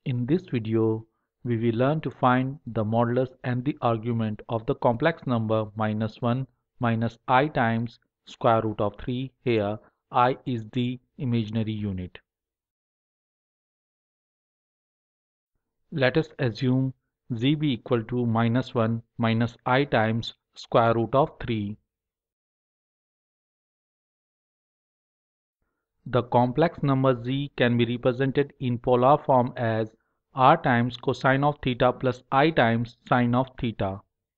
In this video, we will learn to find the modulus and the argument of the complex number -1 minus I times square root of 3. Here, I is the imaginary unit. Let us assume z be equal to -1 minus I times square root of 3. The complex number z can be represented in polar form as r times cosine of theta plus I times sine of theta.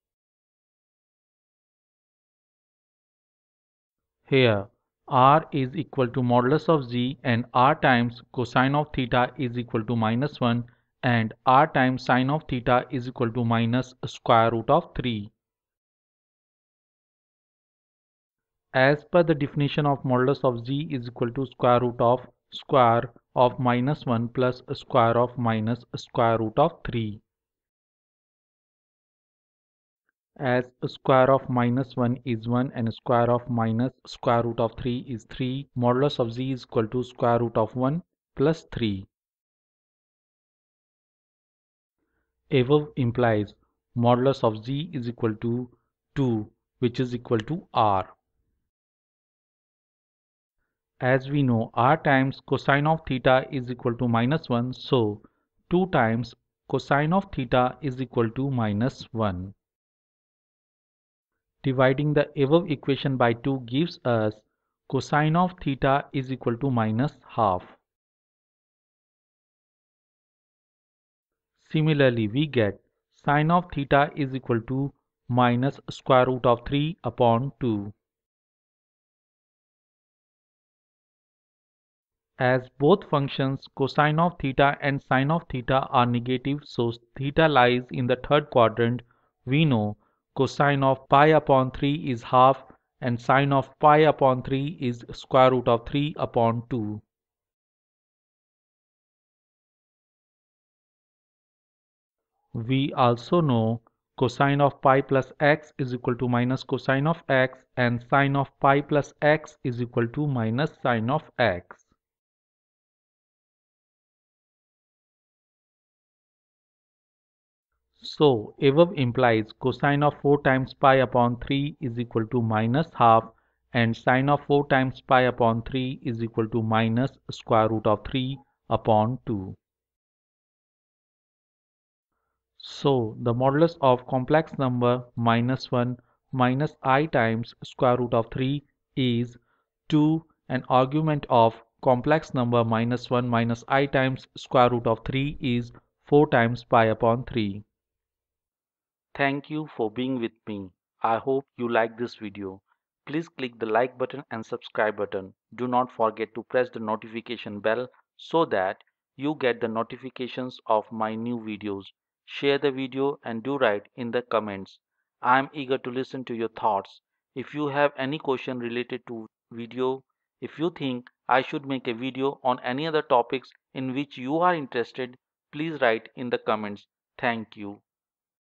Here, r is equal to modulus of z and r times cosine of theta is equal to -1 and r times sine of theta is equal to minus square root of 3. As per the definition of modulus of z is equal to square root of square of -1 plus square of minus square root of 3. As square of -1 is 1 and square of minus square root of 3 is 3, modulus of z is equal to square root of 1 plus 3. Above implies modulus of z is equal to 2, which is equal to r. As we know, r times cosine of theta is equal to -1, so 2 times cosine of theta is equal to -1. Dividing the above equation by 2 gives us cosine of theta is equal to -half. Similarly, we get sine of theta is equal to minus square root of 3 upon 2. As both functions cosine of theta and sine of theta are negative, so theta lies in the third quadrant, we know cosine of pi upon 3 is half and sine of pi upon 3 is square root of 3 upon 2. We also know cosine of pi plus x is equal to minus cosine of x and sine of pi plus x is equal to minus sine of x. So, above implies cosine of 4 times pi upon 3 is equal to minus half and sine of 4 times pi upon 3 is equal to minus square root of 3 upon 2. So, the modulus of complex number -1 minus I times square root of 3 is 2 and argument of complex number -1 minus I times square root of 3 is 4 times pi upon 3. Thank you for being with me. I hope you like this video. Please click the like button and subscribe button. Do not forget to press the notification bell so that you get the notifications of my new videos. Share the video and do write in the comments. I am eager to listen to your thoughts. If you have any question related to video, if you think I should make a video on any other topics in which you are interested, please write in the comments. Thank you.